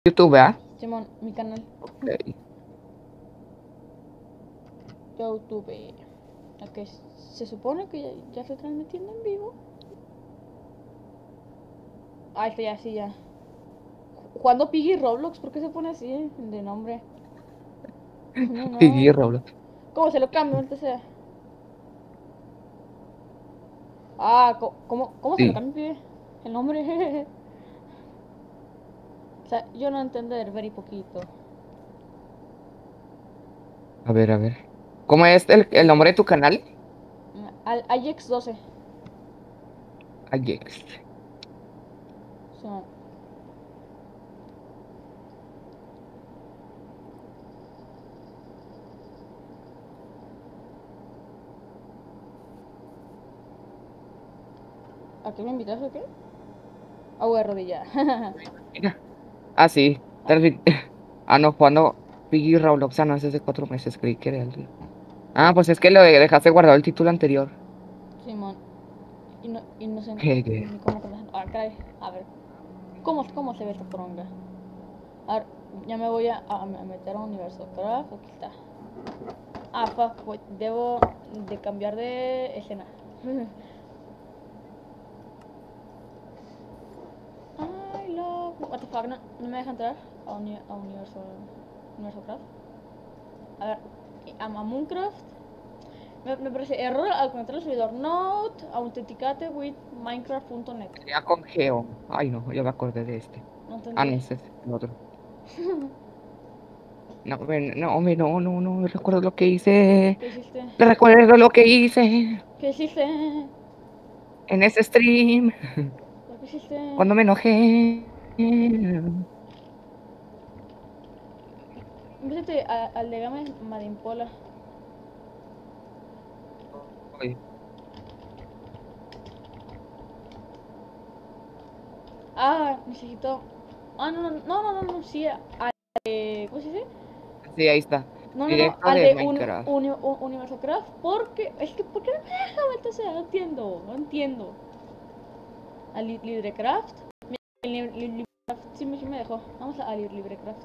YouTube, ¿ah? Simón, mi canal. Ok. YouTube. Ok, se supone que ya estoy transmitiendo en vivo. Ah, estoy así ya. Jugando Piggy Roblox, ¿por qué se pone así de nombre? No, Piggy no. Roblox. ¿Cómo se lo cambio? Antes sea. Ah, ¿cómo se lo Sí. cambio? El nombre. O sea, yo no entender very poquito. A ver, a ver. ¿Cómo es el nombre de tu canal? Ajax 12. Ayex. O sea, ¿a qué me invitas o qué? Ah, voy a arrodillar. Mira. Ah, sí. Ah, no, jugando Piggy Roblox. Ah, no, ese es de 4 meses. Creí que era el... Ah, pues es que lo dejaste guardado el título anterior. Simón. Y no sé Jeje. ni cómo contestar. Ah, caray. A ver. ¿Cómo se ve esta poronga? A ver, ya me voy a meter a Universo Craft. Aquí está. Ah, fuck. Debo de cambiar de escena. Ay, loco. What the fuck, no me deja entrar a Universo Craft. A ver, a Mooncraft. Me parece error al conectar el servidor. Note, authenticate with Minecraft.net. Ya con Geo. Ay, no, ya me acordé de este. No Ah, entendí. no, ese es el otro. No, no, hombre, no, no, no, recuerdo lo que hice. ¿Qué hiciste? Recuerdo lo que hice ¿Qué hiciste? en ese stream. ¿Por qué hiciste? Cuando me enojé. Métete al de Game Madimpola. Ay, Ah, necesito. Ah, no, sí. ¿Cómo se dice? sí, ahí está. No, Directo al de de Minecraft. Universo Craft. Porque. Es que, ¿por qué no me deja, maldita sea? No entiendo, no entiendo. Al LibreCraft. LibreCraft sí me dejó. Vamos a LibreCraft.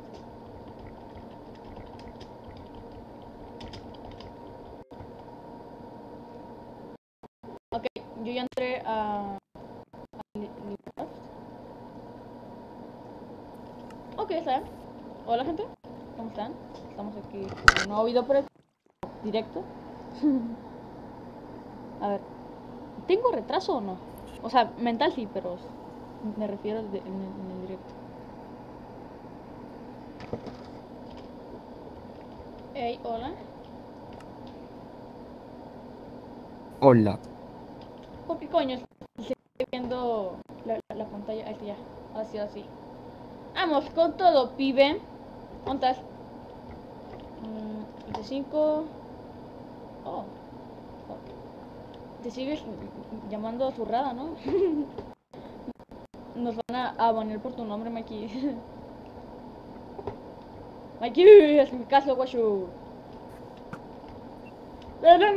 Ok, yo ya entré a LibreCraft. Ok, está bien. Hola, gente. ¿Cómo están? Estamos aquí en un nuevo video por directo. A ver, ¿tengo retraso o no? O sea, mental sí, pero me refiero en el directo. Hey, hola. Hola. ¿Por qué coño estoy viendo la pantalla? Ahí está ya. Así. Vamos con todo, pibe. ¿Dónde estás? 25. Oh, te sigues llamando zurrada, ¿no? Nos van a banear por tu nombre, Mikey. Mikey, es mi caso, guacho.